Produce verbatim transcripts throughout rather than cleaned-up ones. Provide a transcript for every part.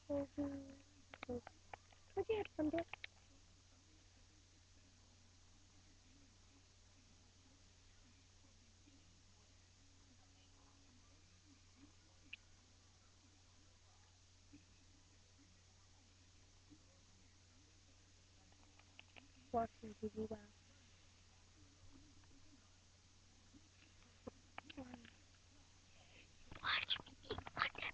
Toby, Toby. Where'd you headphone it? Watching T V well. Watch me. Watch it.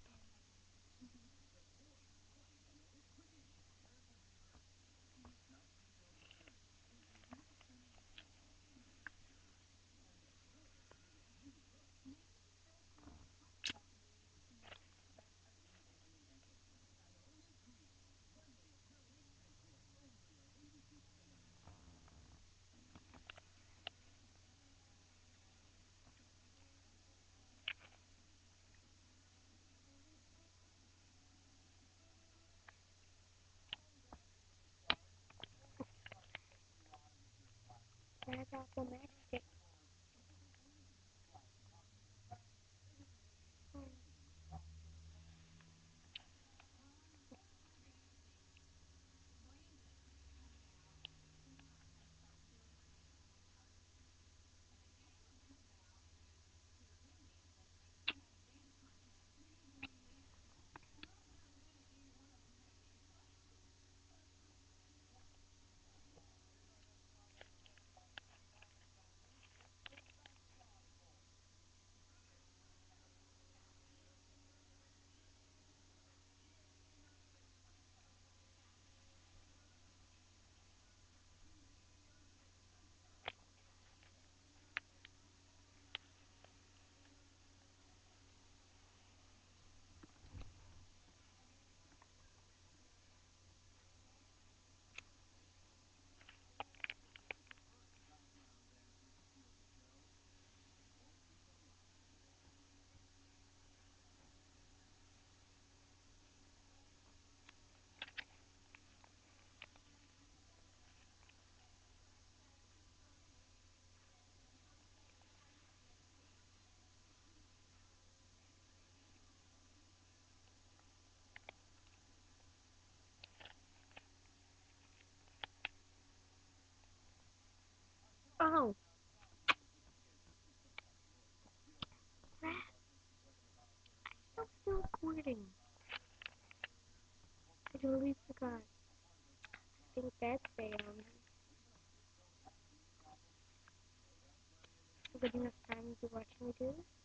That's Apple Magic. Oh, crap. I'm still recording. I totally forgot. I think that's failed. Good enough time to watch me do this.